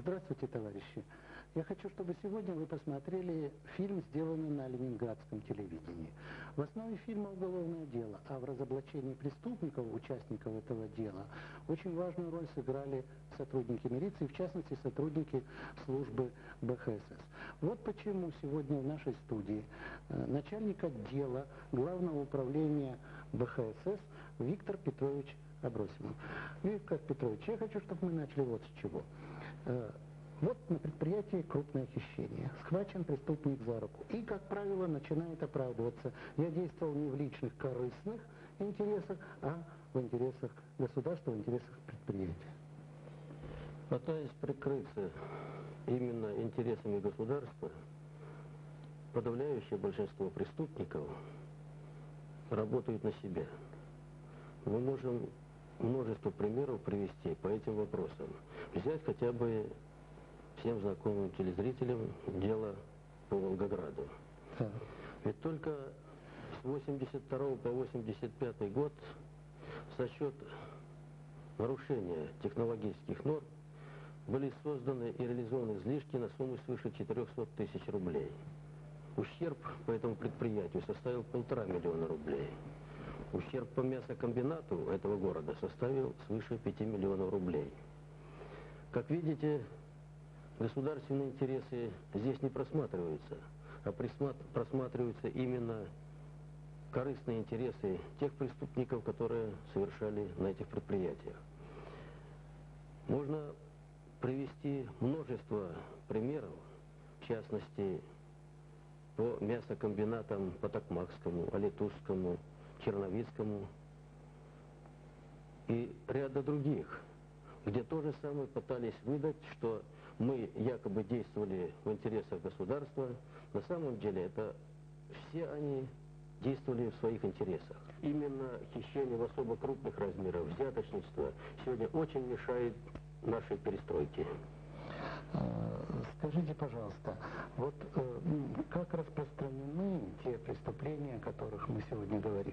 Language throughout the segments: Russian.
Здравствуйте, товарищи. Я хочу, чтобы сегодня вы посмотрели фильм, сделанный на ленинградском телевидении. В основе фильма уголовное дело, а в разоблачении преступников, участников этого дела, очень важную роль сыграли сотрудники милиции, в частности, сотрудники службы БХСС. Вот почему сегодня в нашей студии начальник отдела Главного управления БХСС Виктор Петрович Абросимов. Виктор Петрович, я хочу, чтобы мы начали вот с чего. Вот на предприятии крупное хищение. Схвачен преступник за руку. И, как правило, начинает оправдываться. Я действовал не в личных корыстных интересах, а в интересах государства, в интересах предприятия. Пытаясь прикрыться именно интересами государства, подавляющее большинство преступников работают на себя. Мы можем множество примеров привести по этим вопросам. Взять хотя бы всем знакомым телезрителям дело по Волгограду. Ведь только с 82 по 85 год за счет нарушения технологических норм были созданы и реализованы излишки на сумму свыше 400 тысяч рублей. Ущерб по этому предприятию составил 1,5 миллиона рублей. Ущерб по мясокомбинату этого города составил свыше 5 миллионов рублей. Как видите, государственные интересы здесь не просматриваются, а просматриваются именно корыстные интересы тех преступников, которые совершали на этих предприятиях. Можно привести множество примеров, в частности, по мясокомбинатам по Токмакскому, Алитузскому, Черновицкому и ряда других, где то же самое пытались выдать, что мы якобы действовали в интересах государства. На самом деле это все они действовали в своих интересах. Именно хищение в особо крупных размерах, взяточничество сегодня очень мешает нашей перестройке. Скажите, пожалуйста, вот как распространены те преступления, о которых мы сегодня говорим?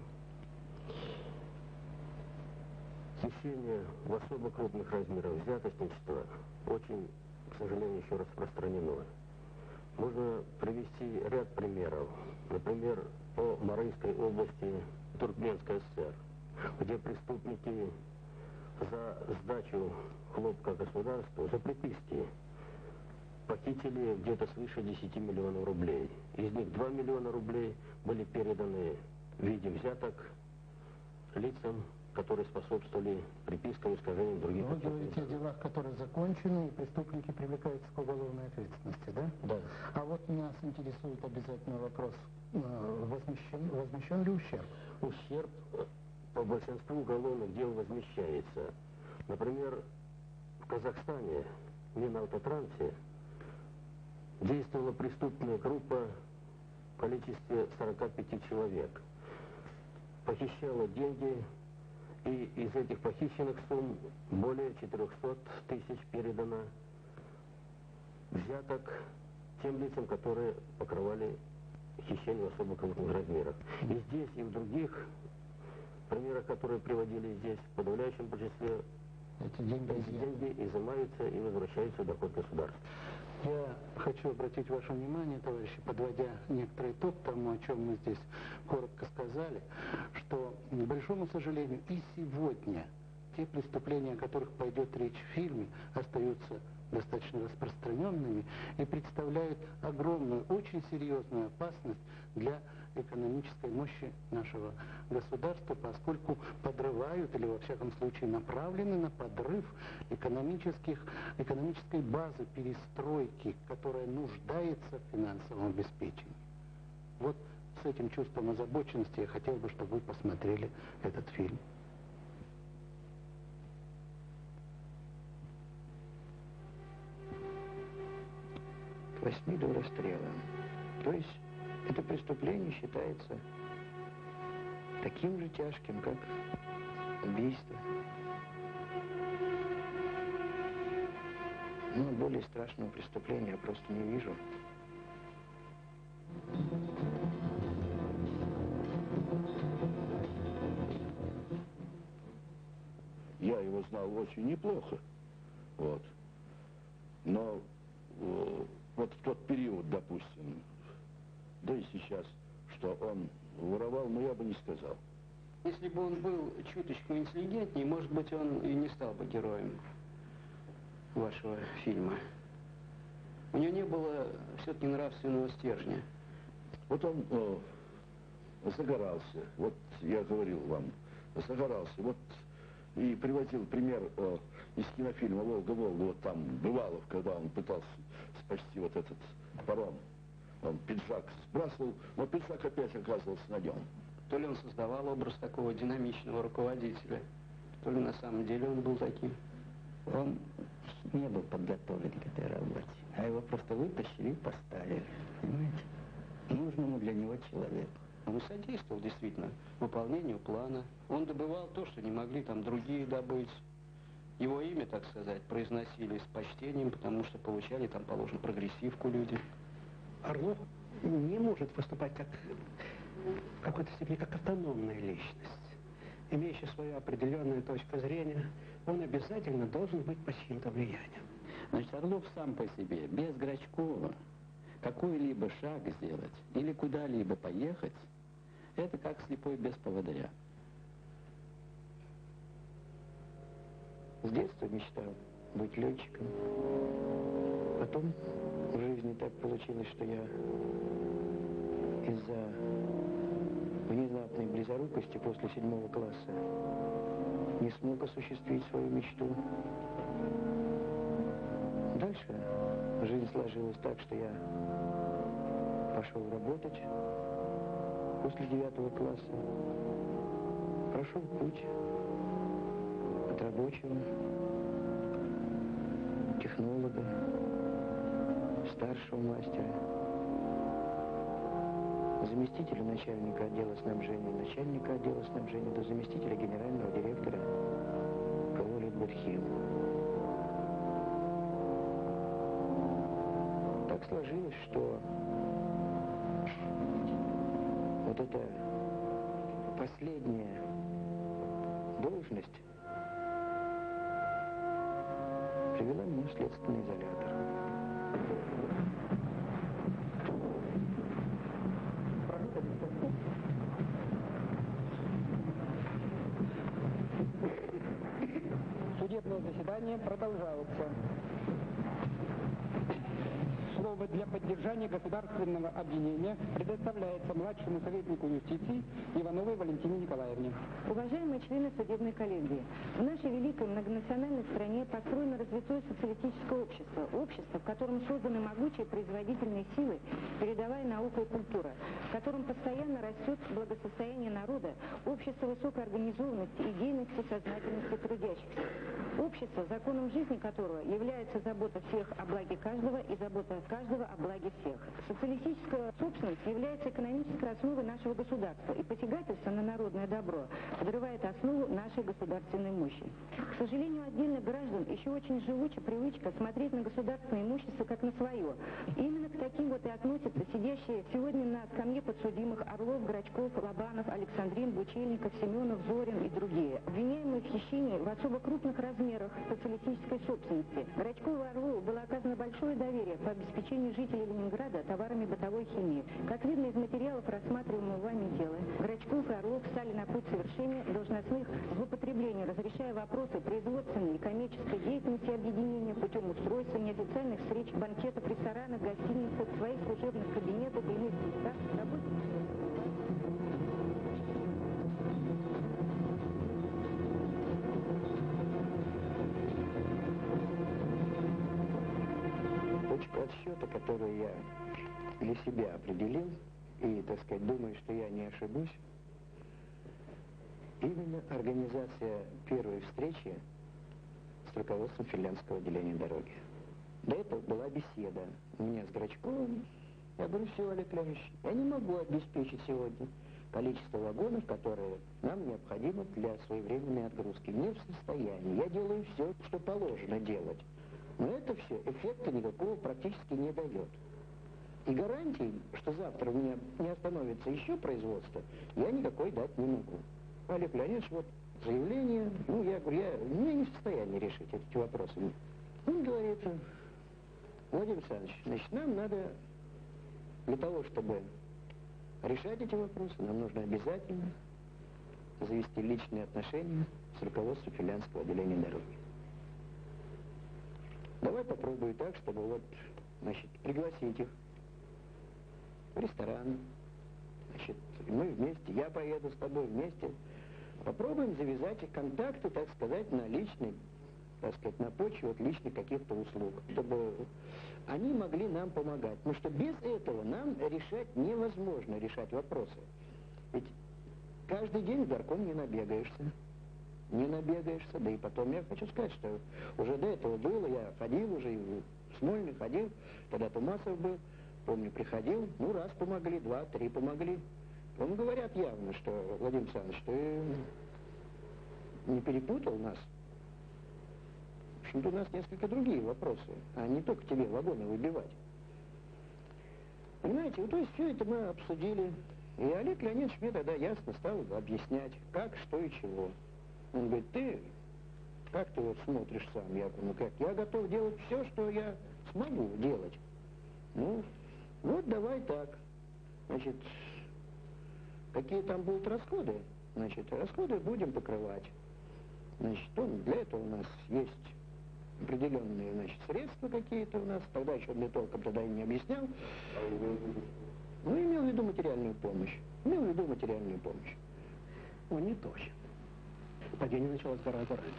Хищение в особо крупных размерах, взяточничество очень, к сожалению, еще распространено. Можно привести ряд примеров. Например, по Марийской области Туркменской ССР, где преступники за сдачу хлопка государству, за приписки, похитили где-то свыше 10 миллионов рублей. Из них 2 миллиона рублей были переданы в виде взяток лицам, которые способствовали припискам и искажениям других. Вы говорите о делах, которые закончены, и преступники привлекаются к уголовной ответственности, да? Да. А вот нас интересует обязательно вопрос, возмещен ли ущерб? Ущерб по большинству уголовных дел возмещается. Например, в Казахстане, в Минавтотрансе, действовала преступная группа в количестве 45 человек. Похищала деньги, и из этих похищенных сумм более 400 тысяч передано взяток тем лицам, которые покрывали хищение в особо крупных размерах. И здесь, и в других примерах, которые приводили здесь, в подавляющем большинстве эти деньги изымаются и возвращаются в доход государства. Я хочу обратить ваше внимание, товарищи, подводя некоторый итог тому, о чем мы здесь коротко сказали, что, к большому сожалению, и сегодня те преступления, о которых пойдет речь в фильме, остаются достаточно распространенными и представляют огромную, очень серьезную опасность для экономической мощи нашего государства, поскольку подрывают или, во всяком случае, направлены на подрыв экономической базы перестройки, которая нуждается в финансовом обеспечении. Вот с этим чувством озабоченности я хотел бы, чтобы вы посмотрели этот фильм. К 8 до расстрела. То есть это преступление считается таким же тяжким, как убийство. Но более страшного преступления я просто не вижу. Я его знал очень неплохо. Вот. Но вот в тот период, допустим, да и сейчас, что он воровал, но я бы не сказал. Если бы он был чуточку интеллигентнее, может быть, он и не стал бы героем вашего фильма. У него не было все-таки нравственного стержня. Вот он загорался, вот я говорил вам, загорался, вот и приводил пример из кинофильма «Волга-Волга», вот там Бывалов, когда он пытался спасти вот этот паром. Он пиджак сбрасывал, но пиджак опять оказывался на нем. То ли он создавал образ такого динамичного руководителя, то ли на самом деле он был таким. Он не был подготовлен к этой работе, а его просто вытащили и поставили, понимаете, нужному для него человеку. Он содействовал действительно выполнению плана. Он добывал то, что не могли там другие добыть. Его имя, так сказать, произносили с почтением, потому что получали там, положим, прогрессивку люди. Орлов не может выступать как в какой-то степени как автономная личность, имеющая свою определенную точку зрения. Он обязательно должен быть под чьим-то влиянием. Значит, Орлов сам по себе, без Грачкова, какой-либо шаг сделать или куда-либо поехать, это как слепой без поводыря. С детства мечтал быть летчиком. Потом в жизни так получилось, что я из-за внезапной близорукости после 7 класса не смог осуществить свою мечту. Дальше жизнь сложилась так, что я пошел работать после 9 класса. Прошел путь от рабочего, технолога, старшего мастера, заместителя начальника отдела снабжения, начальника отдела снабжения до заместителя генерального директора ПО «Литбудхим». Так сложилось, что вот эта последняя должность привела меня в следственный изолятор. Судебное заседание продолжается. Слово для поддержания государственного обвинения предоставляется младшему советнику юстиции Ивановой Валентине Николаевне. Уважаемые члены судебной коллегии, в нашей великой многонациональной стране построено развитое социалистическое общество. Общество, в котором созданы могучие производительные силы, передовая наука и культура, в котором постоянно растет благосостояние народа, общество высокой организованности, идейности, сознательности трудящихся. Общество, законом жизни которого является забота всех о благе каждого и забота каждого о благе всех. Социалистическая собственность является экономической основой нашего государства, и посягательство на народное добро подрывает основу нашей государственной мощи. К сожалению, отдельных граждан еще очень живуча привычка смотреть на государственное имущество как на свое. И именно к таким вот и относятся сидящие сегодня на скамье подсудимых Орлов, Грачков, Лобанов, Александрин, Бучельников, Семенов, Зорин и другие, обвиняемые в хищении в особо крупных размерах социалистической собственности. Грачкову и Орлову было оказано большое доверие по обеспечению жителей Ленинграда товарами бытовой химии. Как видно из материалов рассматриваемого вами дела, Грачков и Орлов стали на путь совершения должностных злоупотреблений, разрешая вопросы производственной и коммерческой деятельности объединения путем устройства неофициальных встреч, банкетов, ресторанов, гостиницах, своих служебных кабинетов, иных местах, работы. Точку отсчета, которую я для себя определил, и, так сказать, думаю, что я не ошибусь, именно организация первой встречи с руководством финляндского отделения дороги. До этого была беседа у меня с Грачковым. Я говорю, все, Олег Леонидович, я не могу обеспечить сегодня количество вагонов, которые нам необходимо для своевременной отгрузки. Не в состоянии. Я делаю все, что положено делать. Но это все эффекта никакого практически не дает. И гарантий, что завтра у меня не остановится еще производство, я никакой дать не могу. Олег Леонидович, вот заявление, я говорю, я не в состоянии решить эти вопросы. Он говорит, Владимир Александрович, значит, нам надо для того, чтобы решать эти вопросы, нам нужно обязательно завести личные отношения с руководством финляндского отделения дороги. Давай попробуем так, чтобы вот, значит, пригласить их в ресторан. Значит, мы вместе, я поеду с тобой вместе. Попробуем завязать их контакты, так сказать, на личной, так сказать, на почве вот личных каких-то услуг, чтобы они могли нам помогать. Потому что без этого нам невозможно решать вопросы. Ведь каждый день в горком не набегаешься. Не набегаешься. Да и потом я хочу сказать, что уже до этого было, я ходил уже, и в Смольный ходил, тогда Тумасов был, помню, приходил, ну, раз помогли, два, три помогли. Он говорят явно, что, Владимир Александрович, ты не перепутал нас. В общем-то, у нас несколько другие вопросы, а не только тебе вагоны выбивать. Понимаете, вот, то есть все это мы обсудили. И Олег Леонидович мне тогда ясно стал объяснять, как, что и чего. Он говорит, как ты вот смотришь сам? Я говорю, ну как, я готов делать все, что я смогу делать. Ну, вот давай так. Значит, какие там будут расходы? Значит, расходы будем покрывать. Значит, для этого у нас есть определенные, значит, средства какие-то у нас. Тогда еще для толком тогда и не объяснял. Ну, имел в виду материальную помощь. Он не точен. Падение началось гораздо раньше.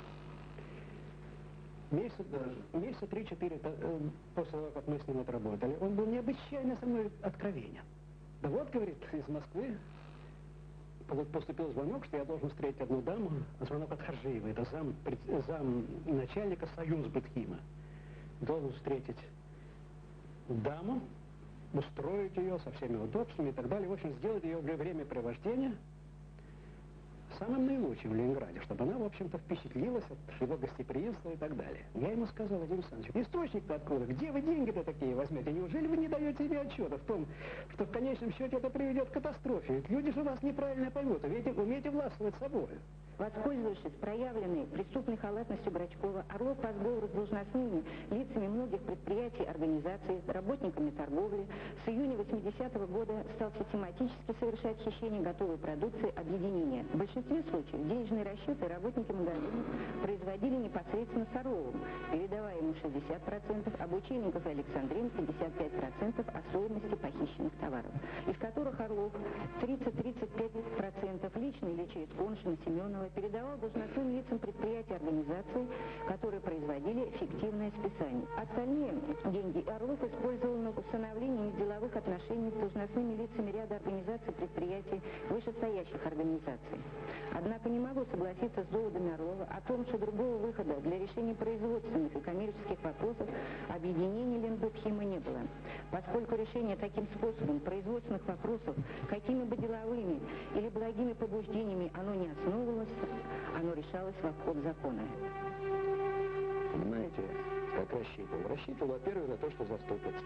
Месяца 3-4 после того, как мы с ним отработали, он был необычайно со мной откровенен. Да вот, говорит, из Москвы поступил звонок, что я должен встретить одну даму, звонок от Харжиева, это зам начальника Союзбытхима. Должен встретить даму, устроить ее со всеми удобствами и так далее. В общем, сделать ее времяпрепровождение самым наилучшим в Ленинграде, чтобы она, в общем-то, впечатлилась от его гостеприимства и так далее. Я ему сказал, Владимир Александрович, источник-то откуда? Где вы деньги-то такие возьмете? Неужели вы не даете себе отчета в том, что в конечном счете это приведет к катастрофе? Ведь люди же вас неправильно поймут, умеете властвовать собой. Воспользовавшись проявленной преступной халатностью Грачкова, Орлов по сговору с должностными лицами многих предприятий, организаций, работниками торговли, с июня 80-го года стал систематически совершать хищение готовой продукции объединения. В большинстве случаев денежные расчеты работники магазинов производили непосредственно с Орловым, передавая ему 60%, обученников и Александрин 55% о стоимости похищенных товаров, из которых Орлов 30-35% лично или через Коншина, Семенова передавал должностным лицам предприятий и организаций, которые производили фиктивное списание. Остальные деньги Орлов использовал на установление деловых отношений с должностными лицами ряда организаций, предприятий, вышестоящих организаций. Однако не могу согласиться с доводами Орлова о том, что другого выхода для решения производственных и коммерческих вопросов объединения Ленбытхима не было, поскольку решение таким способом производственных вопросов, какими бы деловыми или благими побуждениями оно не основывалось, оно решалось в обход закона. Понимаете, как рассчитывал? Рассчитывал, во-первых, на то, что заступится.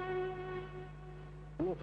Вот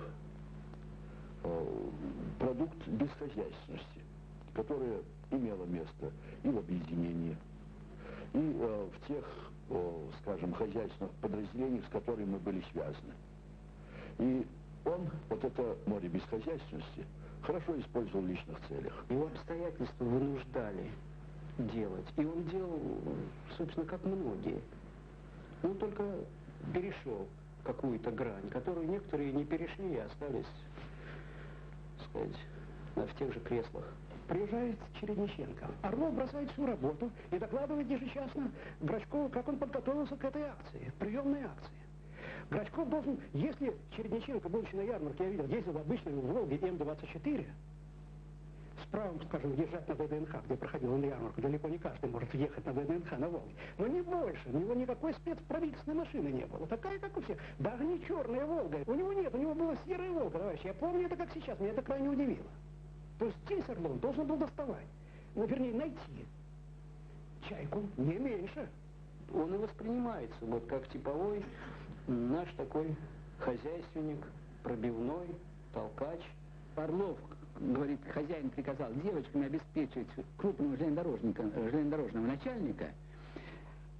продукт бесхозяйственности, которое имело место и в объединении, и в тех, скажем, хозяйственных подразделениях, с которыми мы были связаны. И он, вот это море бесхозяйственности, хорошо использовал в личных целях. Его обстоятельства вынуждали делать. И он делал, собственно, как многие. Он только перешел какую-то грань, которую некоторые не перешли и остались, так сказать, в тех же креслах. Приезжает Чередниченко. Орлов бросает всю работу и докладывает ежечасно Грачкову, как он подготовился к этой акции, приемной акции. Грачков должен, если Чередниченко, будучи на ярмарке, я видел, ездил в обычной Волге М-24, с правом, скажем, езжать на ВДНХ, где проходила на ярмарку, далеко не каждый может ехать на ВДНХ на Волге. Но не больше, у него никакой спецправительственной машины не было, такая, как у всех. Даже не черная Волга, у него нет, у него была серая Волга, товарищи. Я помню это как сейчас, меня это крайне удивило. То есть здесь Орлов должен был доставать, ну, вернее, найти чайку не меньше. Он и воспринимается вот как типовой наш такой хозяйственник, пробивной, толкач. Орлов, говорит, хозяин приказал девочками обеспечить крупного железнодорожного начальника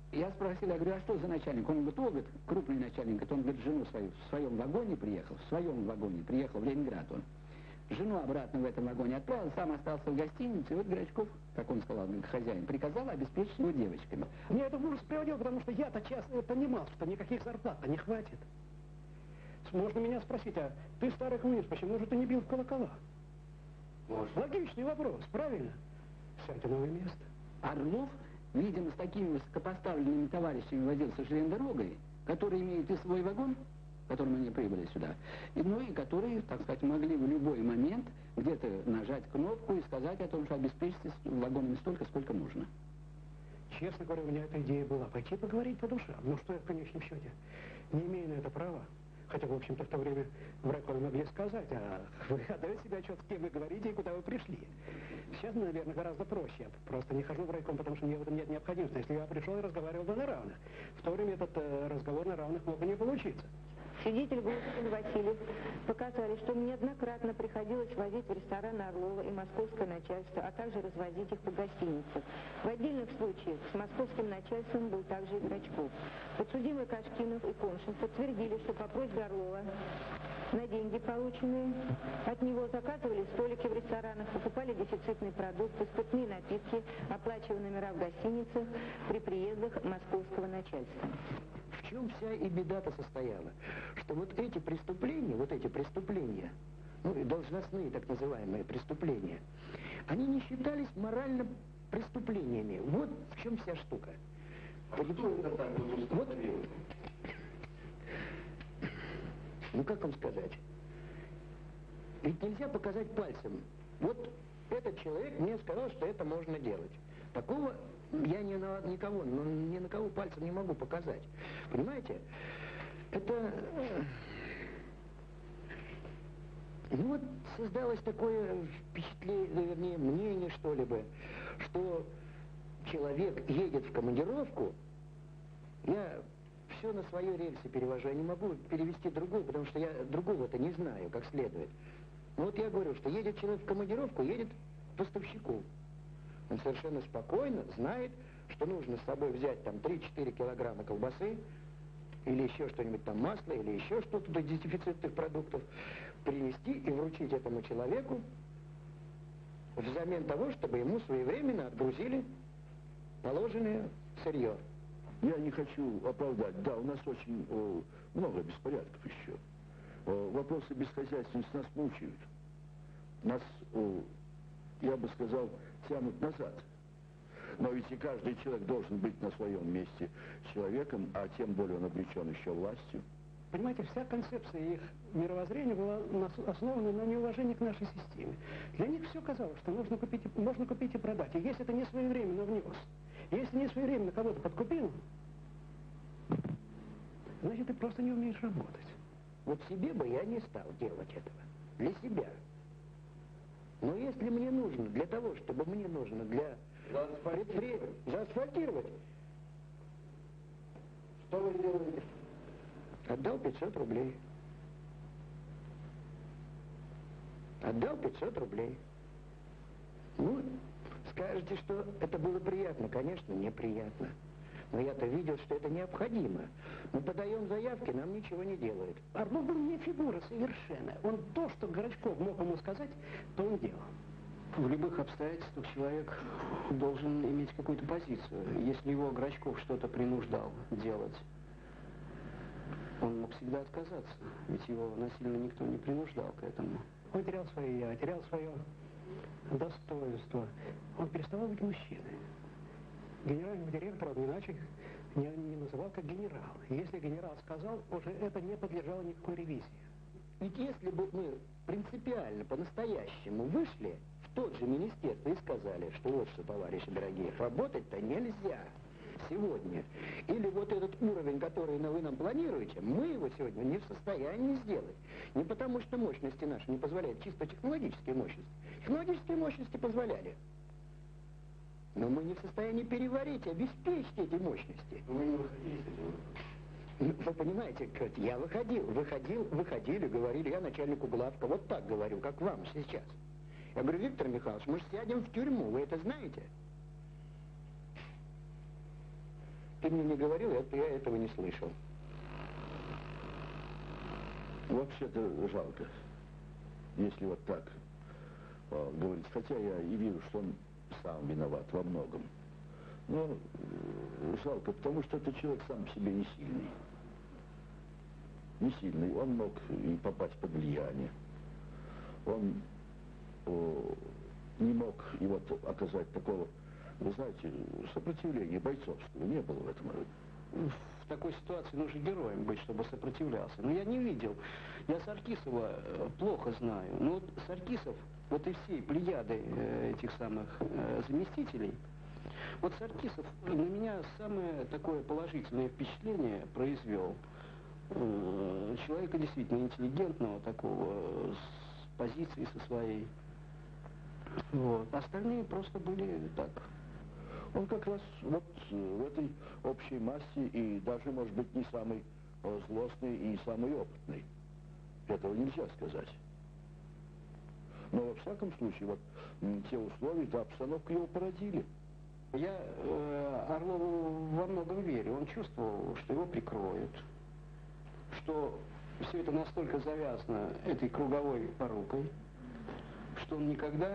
Я спросил, я говорю, а что за начальник? Он говорит, говорит, крупный начальник. Он говорит, жену свою в своем вагоне приехал, приехал в Ленинград он. Жену обратно в этом вагоне отправил, сам остался в гостинице. И вот Грачков, как он сказал, хозяин, приказал обеспечить его девочками. Мне это в ужас приводило, потому что я-то честно понимал, что никаких зарплат не хватит. Можно меня спросить, а ты, старый коммунист, почему же ты не бил в колокола? Может. Логичный вопрос, правильно? Сядьте на новое место. Орлов, видимо, с такими высокопоставленными товарищами возился железнодорогой, который имеет и свой вагон, которым они прибыли сюда, ну и которые, так сказать, могли в любой момент где-то нажать кнопку и сказать о том, что обеспечьте вагонами столько, сколько нужно. Честно говоря, у меня эта идея была пойти поговорить по душам. Ну что я в конечном счете не имею на это права. Хотя, в общем-то, в то время в райкоме могли сказать, а вы отдаете себе отчет, с кем вы говорите и куда вы пришли. Сейчас, наверное, гораздо проще. Я просто не хожу в райком, потому что мне в этом нет необходимости. Если я пришел и разговаривал бы на равных. В то время этот разговор на равных мог и не получиться. Свидетель Глушин Васильев показали, что неоднократно приходилось возить в рестораны Орлова и московское начальство, а также развозить их по гостиницам. В отдельных случаях с московским начальством был также и Грачков. Подсудимые Кашкинов и Коншин подтвердили, что по просьбе Орлова на деньги, полученные от него, заказывали столики в ресторанах, покупали дефицитные продукты, спиртные напитки, оплачивая номера в гостиницах при приездах московского начальства. В чем вся и беда-то состояла? Что вот эти преступления, ну и должностные так называемые преступления, они не считались морально преступлениями. Вот в чем вся штука. Вот, ну как вам сказать? Ведь нельзя показать пальцем. Вот этот человек мне сказал, что это можно делать. Такого я ни на кого пальцем не могу показать. Понимаете? Это... Ну вот создалось такое впечатление, вернее, мнение, что ли бы, что человек едет в командировку, я все на свои рельсы перевожу, я не могу перевести другую, потому что я другого-то не знаю, как следует. Но вот я говорю, что едет человек в командировку, едет к поставщику. Он совершенно спокойно знает, что нужно с собой взять там 3-4 килограмма колбасы, или еще что-нибудь там, масло, или еще что-то из дефицитных продуктов, принести и вручить этому человеку взамен того, чтобы ему своевременно отгрузили положенное сырье. Я не хочу оправдать. Да, у нас очень много беспорядков еще. Вопросы бесхозяйственности нас мучают. Нас, я бы сказал, тянут назад. Но ведь и каждый человек должен быть на своем месте человеком, а тем более он облечен еще властью. Понимаете, вся концепция их мировоззрения была основана на неуважении к нашей системе. Для них все казалось, что можно купить и продать. И если это не своевременно внес, если не своевременно кого-то подкупил, значит, ты просто не умеешь работать. Вот себе бы я не стал делать этого. Для себя. Но если мне нужно, для того, чтобы мне нужно для заасфальтировать, что вы делаете? Отдал 500 рублей. Отдал 500 рублей. Ну, скажете, что это было приятно. Конечно, неприятно. Но я-то видел, что это необходимо. Мы подаем заявки, нам ничего не делают. Орлов был не фигура совершенно. Он то, что Грачков мог ему сказать, то он делал. В любых обстоятельствах человек должен иметь какую-то позицию. Если его Грачков что-то принуждал делать, он мог всегда отказаться. Ведь его насильно никто не принуждал к этому. Он терял свое я, терял свое достоинство. Он переставал быть мужчиной. Генерального директора он иначе не называл как генерал. Если генерал сказал, уже это не подлежало никакой ревизии. Ведь если бы мы принципиально, по-настоящему вышли в тот же министерство и сказали, что вот что, товарищи дорогие, работать-то нельзя сегодня. Или вот этот уровень, который вы нам планируете, мы его сегодня не в состоянии сделать. Не потому, что мощности наши не позволяют, чисто технологические мощности. Технологические мощности позволяли. Но мы не в состоянии переварить, обеспечить эти мощности. Вы не выходили с этого? Вы понимаете, я выходили, говорили, я начальнику главка, вот так говорю, как вам сейчас. Я говорю, Виктор Михайлович, мы же сядем в тюрьму, вы это знаете? Ты мне не говорил, я этого не слышал. Вообще-то жалко, если вот так говорить. Хотя я и вижу, что он сам виноват во многом. Но жалко, потому что этот человек сам по себе не сильный. Не сильный. Он мог и попасть под влияние. Он не мог и вот оказать такого, вы знаете, сопротивления бойцовского. Не было в этом роде. В такой ситуации нужно героем быть, чтобы сопротивлялся. Но я не видел. Я Саркисова плохо знаю. Но вот Саркисов, вот и всей плеяды этих самых заместителей, вот Саркисов на меня самое такое положительное впечатление произвел. Человека действительно интеллигентного, такого, с позицией со своей. Вот. Остальные просто были так. Он как раз вот в этой общей массе и даже, может быть, не самый злостный и не самый опытный. Этого нельзя сказать. Но во всяком случае, вот те условия, та обстановка его породили. Я Орлову во многом верю. Он чувствовал, что его прикроют, что все это настолько завязано этой круговой порукой, что он никогда...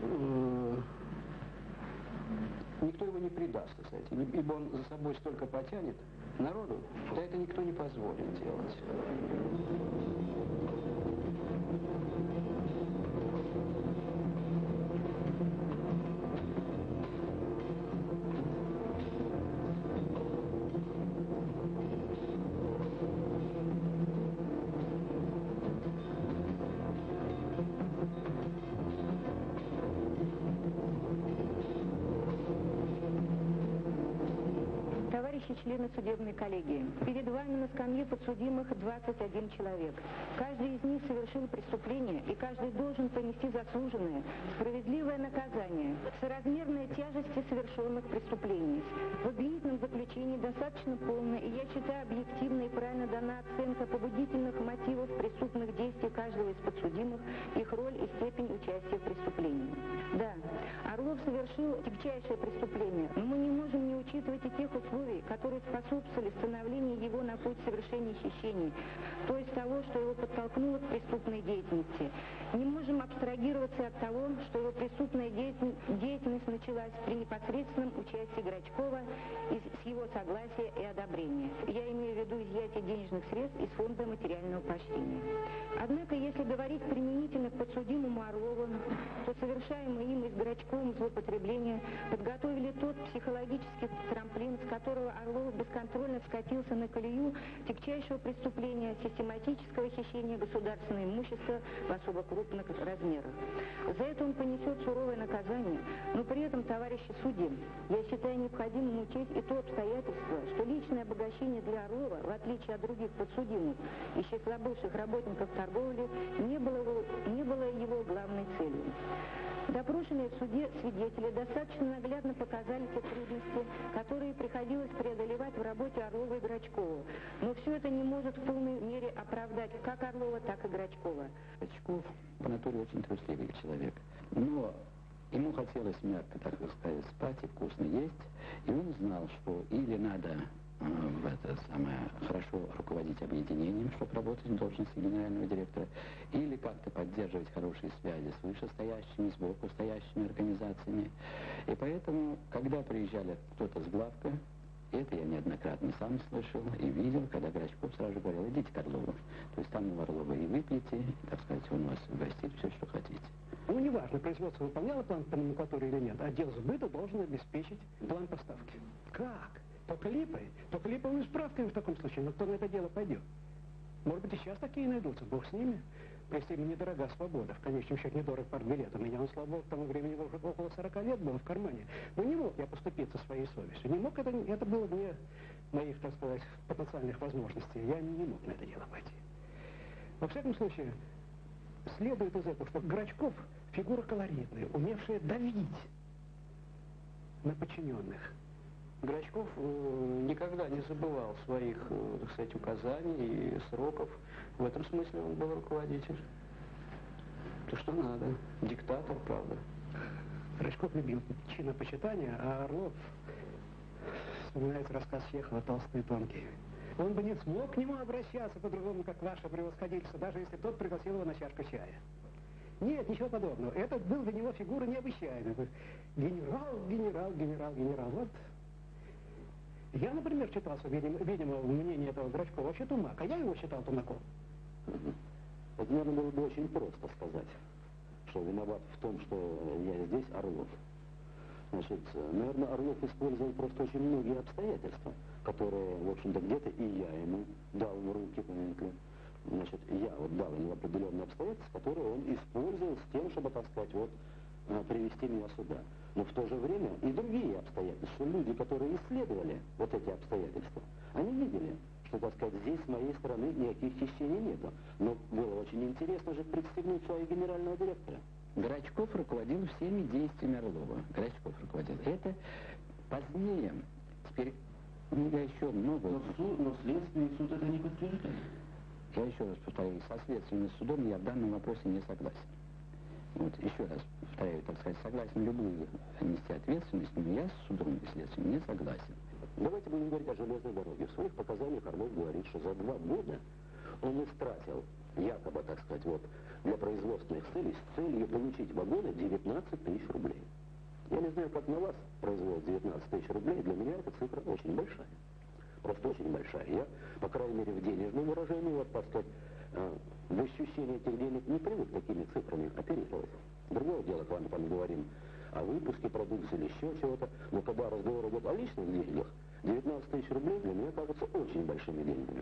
никто его не предаст, кстати, ибо он за собой столько потянет народу, да это никто не позволит делать. Члены судебной коллегии. Перед вами на скамье подсудимых 21 человек. Каждый из них совершил преступление, и каждый должен понести заслуженное, справедливое наказание, соразмерное тяжести совершенных преступлений. В обвинительном заключении достаточно полная и, я считаю, объективно и правильно дана оценка побудительных мотивов преступных действий каждого из подсудимых, их роль и степень участия в преступлении. Да, Орлов совершил тягчайшее преступление, но мы не можем не учитывать и тех условий, которые способствовали становлению его на путь совершения хищений, то есть того, что его подтолкнуло к преступной деятельности. Не можем абстрагироваться от того, что его преступная деятельность началась при непосредственном участии Грачкова и с его согласия и одобрения. Я имею в виду изъятие денежных средств из фонда материального почтения. Однако, если говорить применительно к подсудимому Орлову, то совершаемое им и с Грачковым злоупотребление подготовили тот психологический трамплин, с которого Орлов бесконтрольно скатился на колею тягчайшего преступления, систематического хищения государственного имущества в особо крупных размерах. За это он понесет суровое наказание, но при этом, товарищи судьи, я считаю необходимым учесть и то обстоятельство, что личное обогащение для Орлова, в отличие от других подсудимых из числа бывших работников торговли, не было его главной целью. Допрошенные в суде свидетели достаточно наглядно показали те трудности, которые приходилось преодолевать в работе Орлова и Грачкова. Но все это не может в полной мере оправдать как Орлова, так и Грачкова. Грачков по натуре очень трусливый человек. Но ему хотелось мягко, так сказать, спать и вкусно есть. И он знал, что или надо хорошо руководить объединением, чтобы работать в должности генерального директора, или как-то поддерживать хорошие связи с вышестоящими, сбоку стоящими организациями. И поэтому, когда приезжали кто-то с главка, это я неоднократно сам слышал и видел, когда Грачков сразу же говорил: идите к Орлову. То есть там у Орлова и выпьете, так сказать, он вас угостит, все, что хотите. Ну, неважно, производство выполняло план по номенклатуре или нет, отдел сбыта должен обеспечить план поставки. Как? Только липовыми справками в таком случае, но кто на это дело пойдет? Может быть, и сейчас такие найдутся, бог с ними. Если ему недорога свобода, в конечном счете недорог партбилет. У меня он, слава богу, к тому времени уже около 40 лет было в кармане. Но не мог я поступиться своей совестью. Не мог, это было вне моих, так сказать, потенциальных возможностей. Я не мог на это дело пойти. Во всяком случае, следует из этого, что Грачков фигура колоритная, умевшая давить на подчиненных. Грачков никогда не забывал своих, так сказать, указаний и сроков. В этом смысле он был руководитель. То, что надо. Диктатор, правда. Грачков любил чинопочитание, а Орлов вспоминается рассказ Чехова «Толстый и тонкий». Он бы не смог к нему обращаться по-другому, как ваше превосходительство, даже если тот пригласил его на чашку чая. Нет, ничего подобного. Это был для него фигура необычайная. Генерал. Вот. Я, например, читался, видимо, мнение этого Грачкова вообще тумак, а я его считал тумаком. Это, наверное, было бы очень просто сказать, что виноват в том, что я здесь Орлов. Значит, наверное, Орлов использовал просто очень многие обстоятельства, которые, в общем-то, где-то и я ему дал в руки, понимаете ли. Значит, я вот дал ему определенные обстоятельства, которые он использовал с тем, чтобы, так сказать, вот, привести меня сюда. Но в то же время и другие обстоятельства, что люди, которые исследовали вот эти обстоятельства, они видели, что, так сказать, здесь с моей стороны никаких хищений нету. Но было очень интересно же пристегнуть своего генерального директора. Грачков руководил всеми действиями Орлова. Грачков руководил. Это позднее. Теперь я еще много... Но следственный суд это не подтверждает. Я еще раз повторяю, со следственным судом я в данном вопросе не согласен. Вот, еще раз повторяю, так сказать, согласен любую нести ответственность, но я с судом и следствием не согласен. Давайте будем говорить о железной дороге. В своих показаниях Орлов говорит, что за 2 года он истратил, якобы, так сказать, вот, для производственных целей, с целью получить вагоны 19 тысяч рублей. Я не знаю, как на вас производят 19 тысяч рублей, для меня эта цифра очень большая. Просто очень большая. Я, по крайней мере, в денежном выражении, вот, так сказать, в ощущении этих денег не привык такими цифрами оперировать. Другое дело, когда мы там говорим о выпуске продукции или еще чего-то, но когда разговор идет о личных деньгах, 19 тысяч рублей для меня кажутся очень большими деньгами.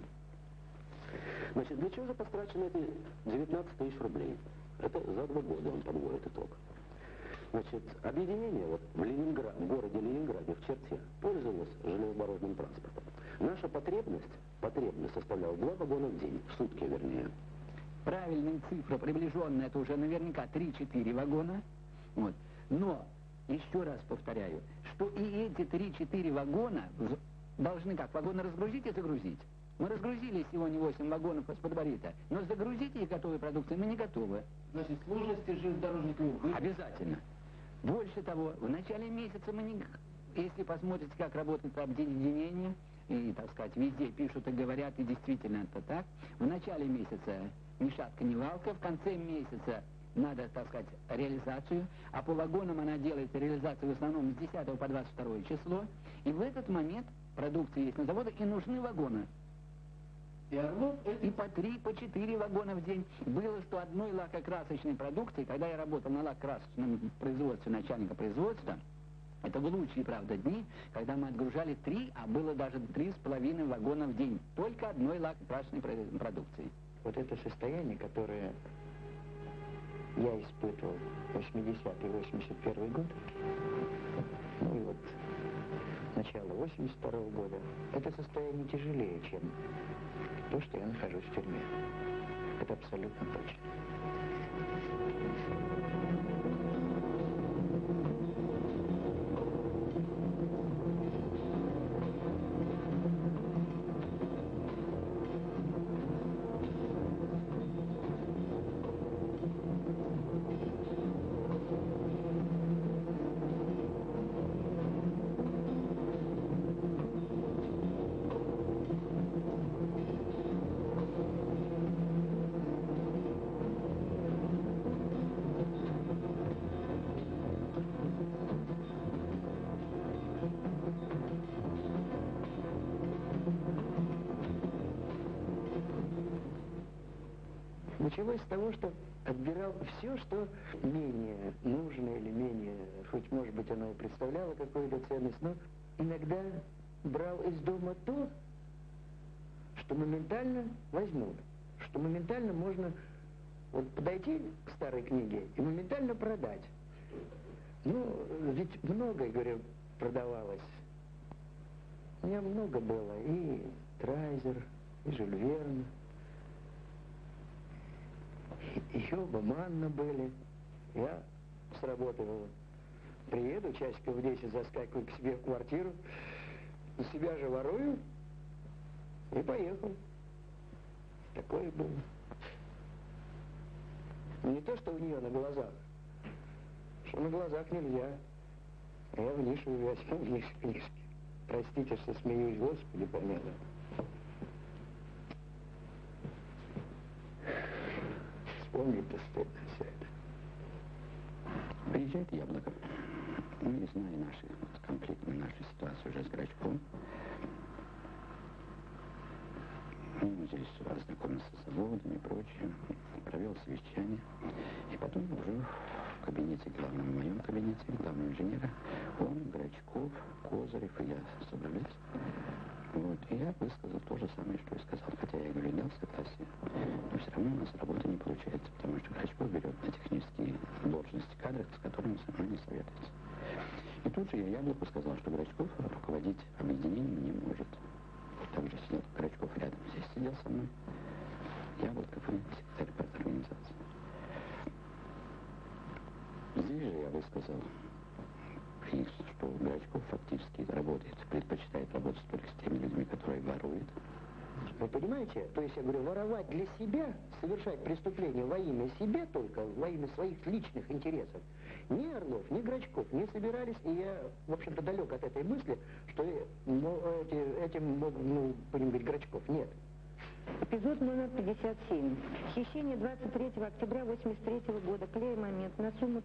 Значит, для чего же потрачены эти 19 тысяч рублей? Это за 2 года он подводит итог. Значит, объединение вот в городе Ленинграде, в черте, пользовалось железнодорожным транспортом. Наша потребность составляла 2 вагона в день, в сутки вернее. Правильная цифра, приближенная, это уже наверняка 3-4 вагона. Вот. Но, еще раз повторяю, что и эти 3-4 вагона должны как, вагоны разгрузить и загрузить. Мы разгрузили сегодня 8 вагонов из Подборита, но загрузить их готовой продукцией мы не готовы. Значит, сложности железнодорожников были? Обязательно. Больше того, в начале месяца мы не... Если посмотрите, как работает объединение, и, так сказать, везде пишут и говорят, и действительно это так, в начале месяца ни шатка, ни валка, в конце месяца надо, так сказать, реализацию, а по вагонам она делает реализацию в основном с 10 по 22 число, и в этот момент продукция есть на заводах, и нужны вагоны. И по 3, по 4 вагона в день. Было, что одной лакокрасочной продукции, когда я работал на лакокрасочном производстве, начальника производства, это были лучшие, правда, дни, когда мы отгружали 3, а было даже 3,5 вагона в день. Только одной лакокрасочной продукции. Вот это состояние, которое я испытывал в 80-81 год, ну и вот начало 82 года, это состояние тяжелее, чем то, что я нахожусь в тюрьме. Это абсолютно точно. Началось с того, что отбирал все, что менее нужно или менее, хоть может быть оно и представляло какую-то ценность, но иногда брал из дома то, что моментально возьмут, что моментально можно вот подойти к старой книге и моментально продать. Ну, ведь многое, говорю, продавалось. У меня много было, и Трайзер, и Жюль Верн, и оба Манна были. Я с работы приеду, часиков в 10 заскакиваю к себе в квартиру, у себя же ворую и поехал. Такое было. Не то, что у нее на глазах, что на глазах нельзя. Я в нишу возьму, в нишу книжки. Простите, что смеюсь, Господи помилуй. Вспомнить-то стыдно все это. Приезжает Яблоко. Ну, не знаю наши, конфликтную нашу ситуацию уже с Грачковым. Ну, здесь ознакомился с заводами и прочее. Провел совещание. И потом уже в кабинете главном, в моем кабинете главного инженера, он, Грачков, Козырев и я собрались. Вот, и я высказал то же самое, что и сказал. Хотя я говорю, дал согласие. Но все равно у нас работа не получается, потому что Грачков берет на технические должности кадров, с которыми со мной не советуется. И тут же я Яблоку сказал, что Грачков руководить объединением не может. Также сидел Грачков рядом. Здесь сидел со мной Яблоков и секретарь парторганизации. Здесь же я высказал, что Грачков фактически работает, предпочитает работать только с теми людьми, которые воруют. Вы понимаете? То есть, я говорю, воровать для себя, совершать преступление во имя себя только, во имя своих личных интересов, ни Орлов, ни Грачков не собирались, и я, в общем-то, далек от этой мысли, что этим мог, будем говорить, Грачков. Нет. Эпизод номер 57. Хищение 23 октября 1983 года. Клей-момент на сумму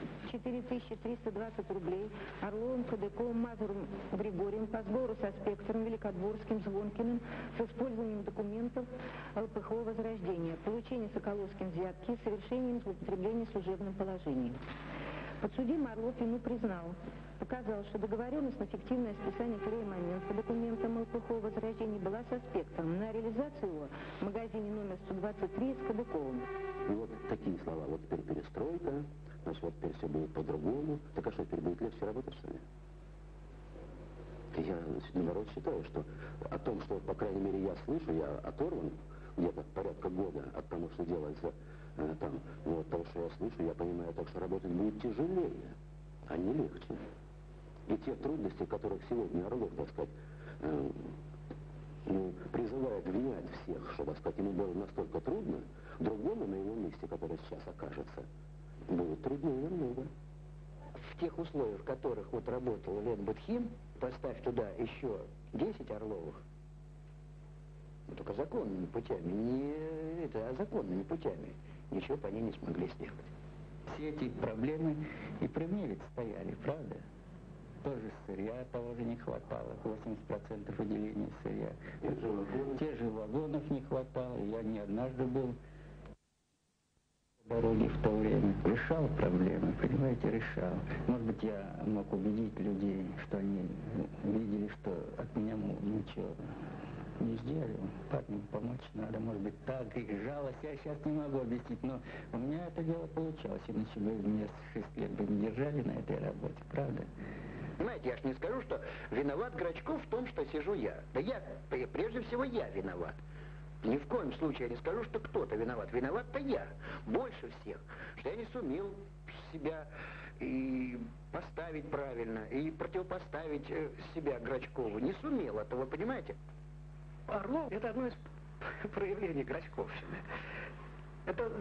4320 рублей Орловым, Кадыковым, Мазуром, Григорием по сговору со Спектором, Великодворским, Звонкиным с использованием документов ЛПХ Возрождения. Получение Соколовским взятки с совершением злоупотребления служебным положением. Подсудимый Орлов вину признал. Показал, что договоренность на фиктивное списание клей-момент по документам ЛПХ Возрождения была со Спектором. На реализацию его в магазине номер 123 с Кадыковым. И вот такие слова. Вот теперь перестройка, значит, вот теперь все будет по-другому. Так а что, теперь будет легче работать, что ли? Я, наоборот, считаю, что о том, что, по крайней мере, я слышу, я оторван где-то порядка года от того, что делается там. Вот того, что я слышу, я понимаю так, что работать будет тяжелее, а не легче. И те трудности, которых сегодня Орлов, так сказать, призывает внять всех, что, так сказать, ему было настолько трудно, другому на его месте, который сейчас окажется, будет труднее намного. В тех условиях, в которых вот работал Ленбудхим, поставь туда еще 10 Орловых, только законными путями, а законными путями, ничего бы они не смогли сделать. Все эти проблемы и при мне ведь стояли, правда? Тоже сырья того же не хватало, 80% выделения сырья. Те же вагонов не хватало, я не однажды был в дороге в то время. Решал проблемы, понимаете, решал. Может быть, я мог убедить людей, что они видели, что от меня ничего не сделали. Парню помочь надо, может быть, так, и жалость я сейчас не могу объяснить, но у меня это дело получалось, иначе бы меня 6 лет бы не держали на этой работе, правда? Понимаете, я ж не скажу, что виноват Грачков в том, что сижу я. Да прежде всего я виноват. Ни в коем случае я не скажу, что кто-то виноват. Виноват-то я. Больше всех. Что я не сумел себя и поставить правильно, и противопоставить себя Грачкову. Не сумел этого, понимаете? Орлов — это одно из проявлений грачковщины. Это...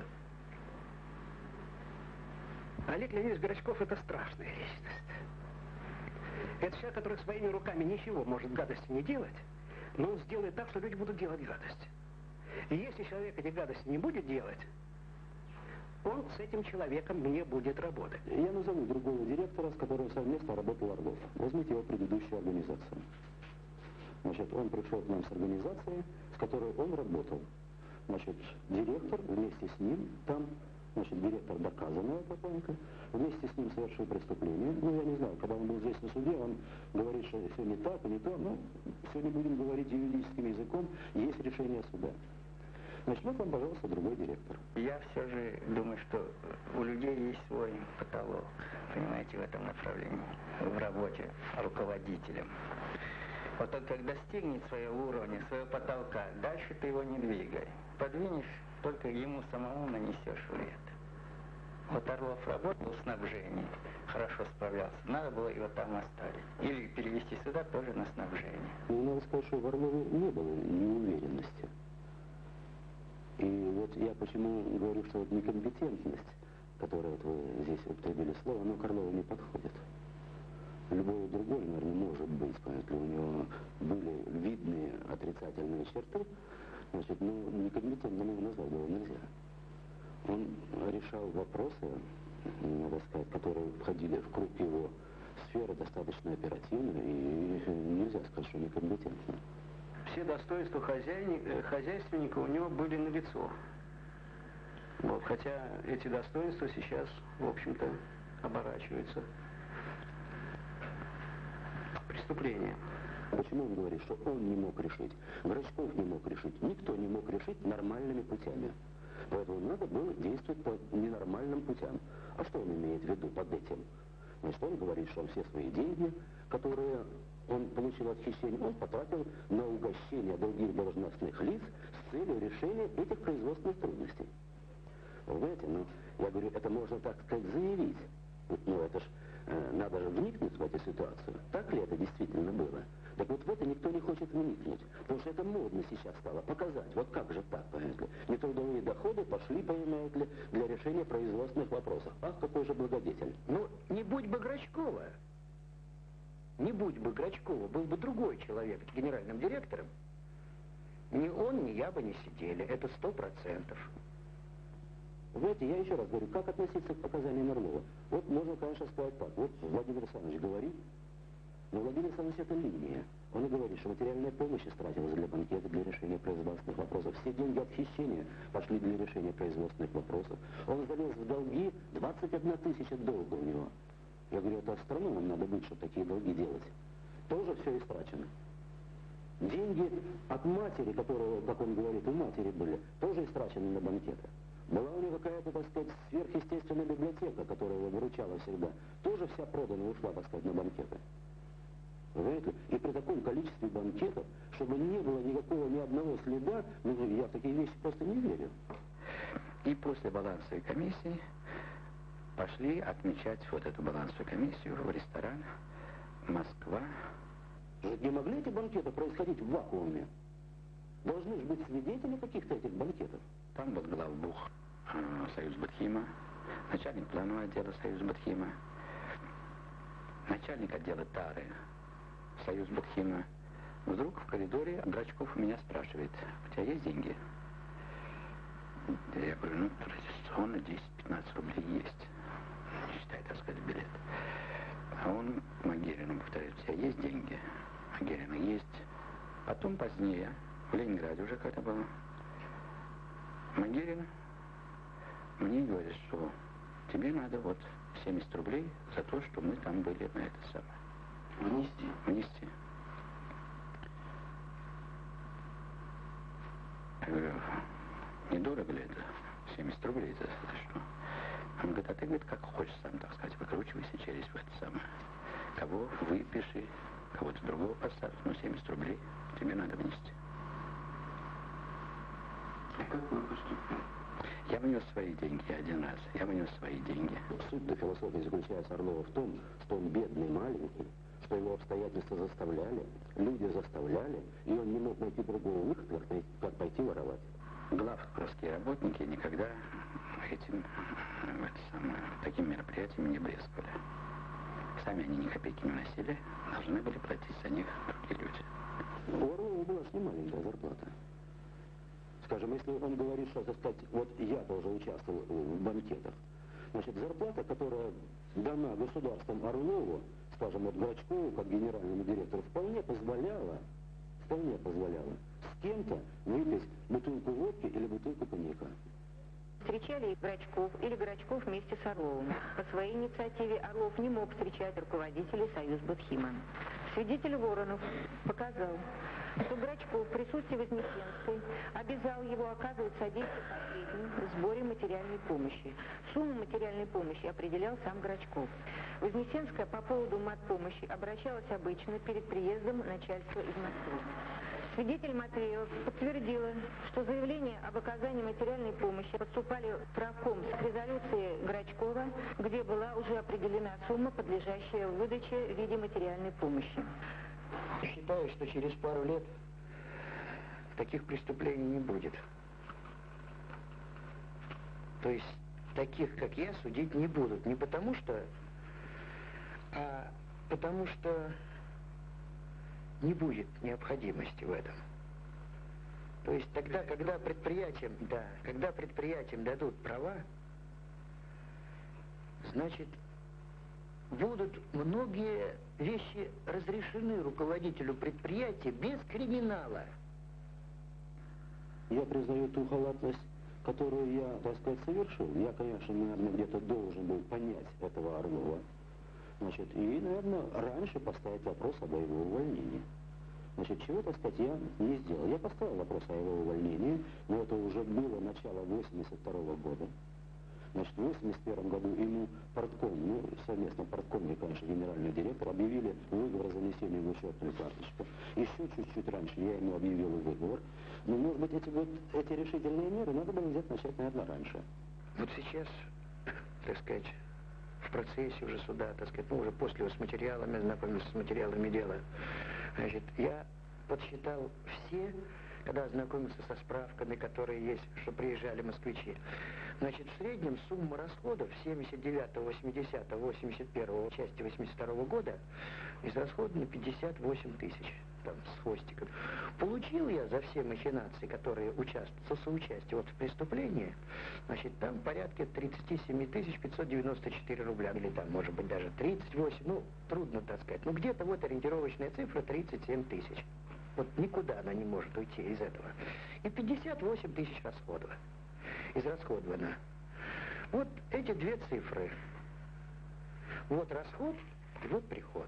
Олег Леонидович Грачков — это страшная личность. Это человек, который своими руками ничего может гадости не делать, но он сделает так, что люди будут делать гадости. И если человек эти гадости не будет делать, он с этим человеком не будет работать. Я назову другого директора, с которым совместно работал Орлов. Возьмите его предыдущую организацию. Значит, он пришел к нам с организацией, с которой он работал. Значит, директор вместе с ним, там, значит, директор доказанного потомка, вместе с ним совершил преступление. Ну, я не знаю, когда он был здесь на суде, он говорит, что все не так и не то. Ну, сегодня будем говорить юридическим языком, есть решение суда. Значит, вот вам, пожалуйста, другой директор. Я все же думаю, что у людей есть свой потолок, понимаете, в этом направлении, в работе руководителем. Вот он, когда достигнет своего уровня, своего потолка, дальше ты его не двигай. Подвинешь, только ему самому нанесешь вред. Вот Орлов работал в снабжении, хорошо справлялся, надо было его там оставить. Или перевести сюда тоже на снабжение. Ну, надо сказать, что в Орлове не было неуверенности. И вот я почему говорю, что вот некомпетентность, которую вот вы здесь употребили слово, оно к Орлову не подходит. любой другой, наверное, может быть, понимаете, у него были видные отрицательные черты, значит, но некомпетентным его назвать было нельзя. Он решал вопросы, надо сказать, которые входили в круг его сферы достаточно оперативно, и нельзя сказать, что некомпетентно. Все достоинства хозяйственника у него были налицо. Вот, хотя эти достоинства сейчас, в общем-то, оборачиваются в преступление. Почему он говорит, что он не мог решить? Грачков не мог решить. Никто не мог решить нормальными путями. Поэтому надо было действовать по ненормальным путям. А что он имеет в виду под этим? Значит, он говорит, что он все свои деньги, которые он получил от хищения, он потратил на угощение других должностных лиц с целью решения этих производственных трудностей. Вы знаете, ну, я говорю, это можно, так сказать, заявить. Ну, это ж надо же вникнуть в эту ситуацию. Так ли это действительно было? Так вот в это никто не хочет вникнуть, потому что это модно сейчас стало показать. Вот как же так, понимаете ли? Нетрудовые доходы пошли, понимаете ли, для решения производственных вопросов. Ах, какой же благодетель. Ну, не будь бы Грачкова, был бы другой человек генеральным директором, ни он, ни я бы не сидели, это 100%. Знаете, я еще раз говорю, как относиться к показаниям Орлова? Вот можно, конечно, сказать так. Вот Владимир Александрович говорит, но Владимир Александрович это линия. Он и говорит, что материальная помощь истратилась для банкета, для решения производственных вопросов. Все деньги от хищения пошли для решения производственных вопросов. Он залез в долги, 21 тысяча долга у него. Я говорю, это астрономом надо быть, чтобы такие долги делать. Тоже все истрачено. Деньги от матери, которые, как он говорит, у матери были, тоже истрачены на банкеты. Была у него какая-то, так сказать, сверхъестественная библиотека, которая его выручала всегда. Тоже вся продана ушла, так сказать, на банкеты. Понимаете? И при таком количестве банкетов, чтобы не было никакого, ни одного следа, ну, я в такие вещи просто не верю. И после балансовой комиссии пошли отмечать вот эту балансовую комиссию в ресторан «Москва». Не могли эти банкеты происходить в вакууме? Должны же быть свидетели каких-то этих банкетов. Там был главбух Союзбудхима, начальник планового отдела Союзбудхима, начальник отдела Тары Союзбудхима. Вдруг в коридоре Грачков у меня спрашивает: у тебя есть деньги? Я говорю, ну, традиционно 10-15 рублей есть. Не считай, так сказать, билет. А он Магерину повторяет: у тебя есть деньги? Магерина есть. Потом позднее, в Ленинграде уже когда было, Магерин мне говорит, что тебе надо вот 70 рублей за то, что мы там были на это самое. Внести. Я говорю, недорого ли это? 70 рублей это что? Он говорит, а ты, говорит, как хочешь сам, так сказать, выкручивайся через это самое. Кого выпиши, кого-то другого поставь, но 70 рублей тебе надо внести. Как вы поступили? Я внес свои деньги один раз. Я внес свои деньги. Суть-то философии заключается Орлова в том, что он бедный, маленький, что его обстоятельства заставляли, люди заставляли, и он не мог найти другого выхода, как пойти воровать. Главковские работники никогда таким мероприятием не брезговали. Сами они ни копейки не носили, должны были платить за них другие люди. У Орлова была ж не маленькая зарплата. Скажем, если он говорит, что, так сказать, вот я тоже участвовал в банкетах, значит, зарплата, которая дана государством Орлову, скажем, вот Грачкову, как генеральному директору, вполне позволяла с кем-то выпить бутылку водки или бутылку коньяка. Встречали Грачков или Грачков вместе с Орловым. По своей инициативе Орлов не мог встречать руководителей Союзбудхима. Свидетель Воронов показал, что Грачков в присутствии Вознесенской обязал его оказывать содействие последнему в сборе материальной помощи. Сумму материальной помощи определял сам Грачков. Вознесенская по поводу матпомощи обращалась обычно перед приездом начальства из Москвы. Свидетель Матвеев подтвердила, что заявления об оказании материальной помощи поступали в правком с резолюции Грачкова, где была уже определена сумма, подлежащая выдаче в виде материальной помощи. Считаю, что через пару лет таких преступлений не будет. То есть таких, как я, судить не будут. Не потому что, а Потому что не будет необходимости в этом. То есть тогда, когда предприятиям дадут права, значит, будут многие вещи разрешены руководителю предприятия без криминала. Я признаю ту халатность, которую я, так сказать, совершил. Я, конечно, наверное, где-то должен был понять этого Орлова. Значит, и, наверное, раньше поставить вопрос об его увольнении. Значит, чего, так сказать, я не сделал. Я поставил вопрос о его увольнении, но это уже было начало 82 года. Значит, в 81 году ему партком, совместно партком и, конечно, генеральный директор, объявили выговор за занесение в учетную карточку. Еще чуть-чуть раньше я ему объявил выговор. Но, может быть, эти решительные меры надо было взять начать, наверное, раньше. Вот сейчас, так сказать, в процессе уже суда, так сказать, уже после с материалами, ознакомился с материалами дела, значит, я подсчитал все, когда ознакомился со справками, которые есть, что приезжали москвичи. Значит, в среднем сумма расходов 79, 80, 81 части 82 года израсходована 58 тысяч, там, с хвостиком. Получил я за все махинации, которые соучастие вот в преступлении, значит, там порядка 37 594 рубля, или там, может быть, даже 38, трудно, так сказать. Где-то вот ориентировочная цифра 37 тысяч. Вот никуда она не может уйти из этого. И 58 тысяч израсходовано. Вот эти две цифры. Вот расход и вот приход.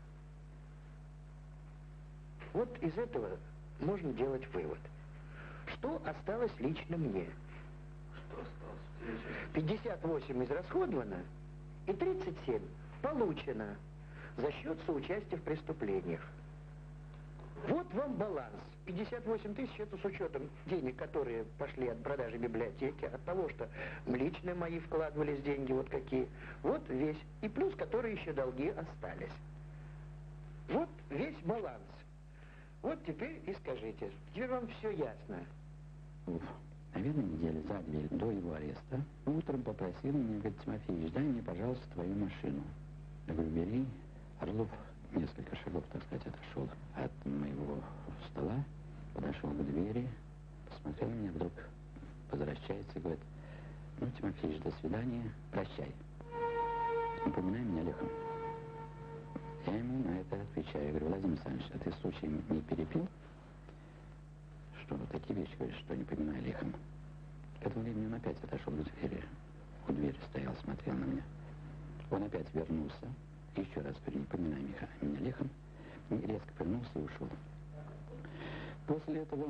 Вот из этого можно делать вывод. Что осталось лично мне? Что осталось? 58 израсходовано и 37 получено за счет соучастия в преступлениях. Вот вам баланс. 58 тысяч это с учетом денег, которые пошли от продажи библиотеки, от того, что лично мои вкладывались деньги, вот какие. Вот весь. И плюс, которые еще долги остались. Вот весь баланс. Вот теперь и скажите. Теперь вам все ясно. Наверное, недели за две до его ареста утром попросил меня, говорит, Тимофеевич, дай мне, пожалуйста, твою машину. Я говорю, бери. Орлов несколько шагов, так сказать, отошел от моего стола, подошел к двери, посмотрел на меня, вдруг возвращается и говорит, Тимофеевич, до свидания, прощай. Напоминай меня лихом. Я ему на это отвечаю. Я говорю, Владимир Александрович, а ты случаем не перепил? Что вот такие вещи говоришь, что не понимаю лихом. К этому времени он опять отошел к двери. У двери стоял, смотрел на меня. Он опять вернулся. Еще раз говорю, не поминай меня лихом. И резко повернулся и ушел. После этого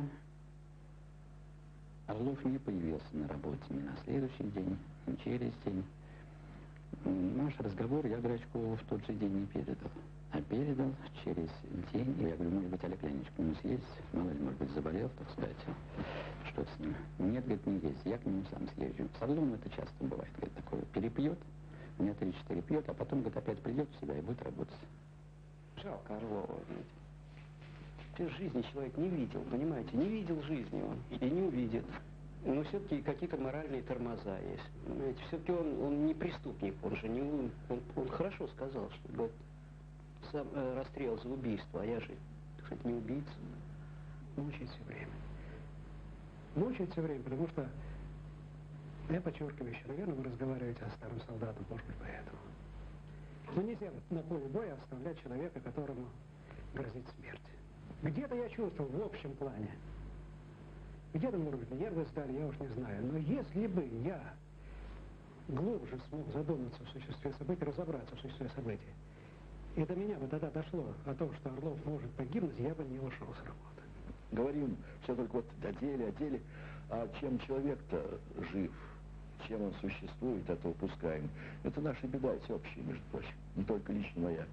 Орлов не появился на работе ни на следующий день, ни через день. Наш разговор я Грачкову в тот же день не передал. А передал через день. Я говорю, может быть, Олег Леонидович к нему съездить? Мало ли, может быть, заболел, так сказать. Что с ним? Нет, говорит, не есть. Я к нему сам съезжу. С Орловым это часто бывает. Говорит, такое перепьет. У меня 3-4 пьет, а потом, говорит, опять придет в себя и будет работать. Жалко Орлова, ведь. Ты жизни человек не видел, понимаете? Не видел жизни он и не увидит. Но все-таки какие-то моральные тормоза есть. Понимаете? Все-таки он не преступник, он же не... Он хорошо сказал, что говорит, сам расстрел за убийство, а я же, так сказать, не убийца. Мучает все время. Мучает все время, потому что, я подчеркиваю еще, наверное, вы разговариваете о старом солдатом, может быть, поэтому. Но нельзя на поле боя оставлять человека, которому грозит смерть. Где-то я чувствовал в общем плане. Где-то, может быть, нервы сдали, я уж не знаю. Но если бы я глубже смог задуматься в существе событий, разобраться в существе событий, и до меня бы тогда дошло о том, что Орлов может погибнуть, я бы не ушел с работы. Говорим все только вот о деле, а чем человек-то жив, чем он существует, это упускаем. Это наша беда всеобщая, между прочим, не только лично моя.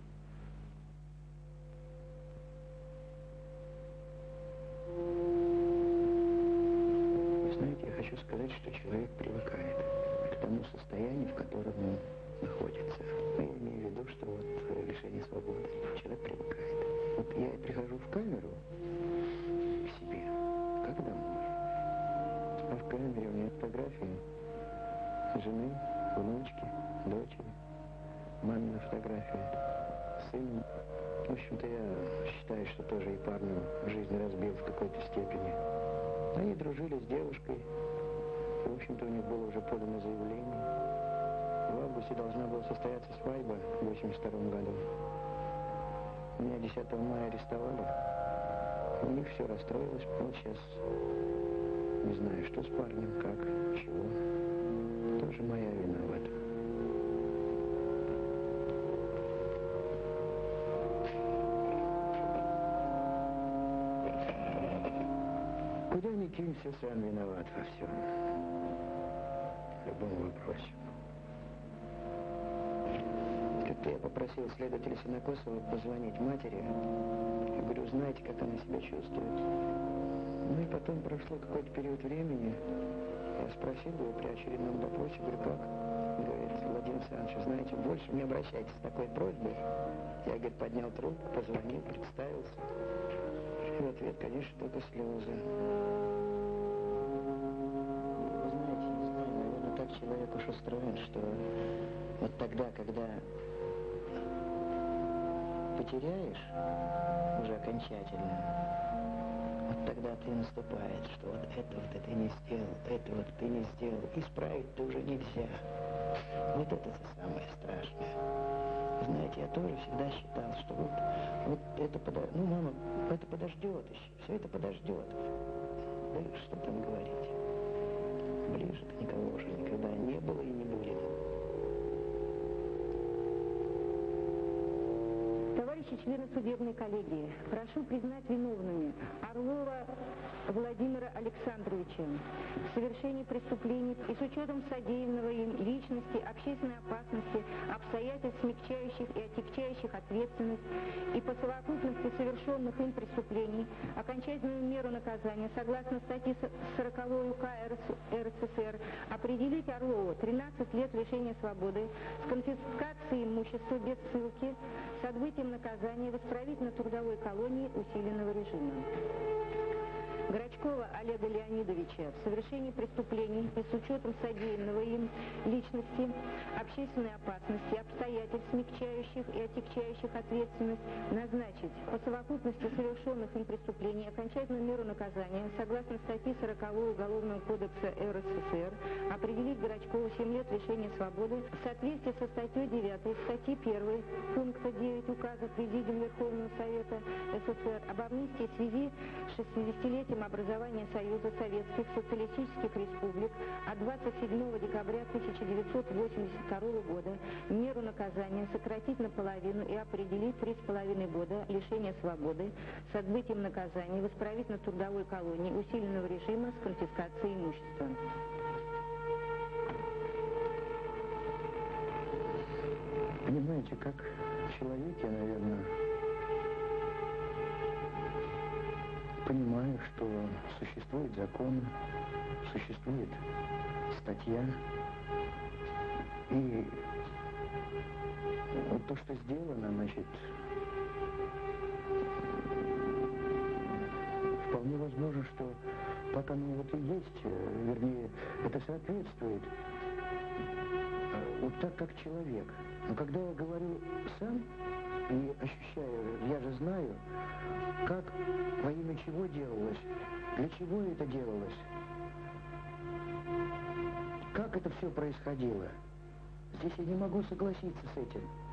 Вы знаете, я хочу сказать, что человек привыкает к тому состоянию, в котором он находится. Я имею в виду, что вот лишение свободы. Человек привыкает. Вот я прихожу в камеру к себе, как домой. А в камере у меня фотографии жены, внучки, дочери. Мамина фотография сыном. В общем-то, я считаю, что тоже и парню жизнь разбил в какой-то степени. Они дружили с девушкой. И, в общем-то, у них было уже подано заявление. В августе должна была состояться свадьба в 1982 году. Меня 10 мая арестовали. У них все расстроилось. Вот сейчас не знаю, что с парнем, как, чего. Тоже моя вина в этом. Куда ни кинься, сам виноват во всем. В любом вопросе. Как-то я попросил следователя Синокосова позвонить матери. Я говорю, знаете, как она себя чувствует? Ну и потом прошло какой-то период времени. Я спросил его при очередном допросе, говорю, как? Говорит, Владимир Александрович, знаете, больше не обращайтесь с такой просьбой. Я, говорит, поднял трубку, позвонил, представился. И в ответ, конечно, только слезы. Вы знаете, не знаю, наверное, так человек уж устроен, что вот тогда, когда потеряешь уже окончательно, вот тогда ты наступает, что вот это ты не сделал, это вот ты не сделал, исправить-то уже нельзя. Вот это самое страшное. Знаете, я тоже всегда считал, что вот это ну, мама, это подождет еще, все это подождет. Да и что там говорить? Ближе-то никого уже никогда не было и не будет. Товарищи члены судебной коллегии, прошу признать виновными Орлова Владимира Александровича в совершении преступлений и с учетом содеянного им личности, общественной опасности, обстоятельств, смягчающих и отягчающих ответственность и по совокупности совершенных им преступлений, окончательную меру наказания согласно статьи 40 УК РСФСР определить Орлову 13 лет лишения свободы с конфискацией имущества без ссылки с отбытием наказания в исправительно-трудовой колонии усиленного режима. Грачкова Олега Леонидовича в совершении преступлений и с учетом содеянного им личности, общественной опасности, обстоятельств, смягчающих и отягчающих ответственность, назначить по совокупности совершенных им преступлений окончательную меру наказания согласно статьи 40 Уголовного кодекса РСФСР, определить Грачкову 7 лет лишения свободы в соответствии со статьей 9 статьи 1 пункта 9 указа Президиума Верховного Совета СССР об амнистии в связи с 60-летием образования Союза Советских Социалистических Республик от 27 декабря 1982 года меру наказания сократить наполовину и определить 3,5 года лишения свободы с отбытием наказания в исправительно-трудовой колонии усиленного режима с конфискацией имущества. Понимаете, как человек, я, наверное, понимаю, что существует закон, существует статья, и вот то, что сделано, значит, вполне возможно, что так оно вот и есть, вернее, это соответствует вот так, как человек. Но когда я говорю сам и ощущаю, я же знаю, как, во имя чего делалось, для чего это делалось, как это все происходило. Здесь я не могу согласиться с этим.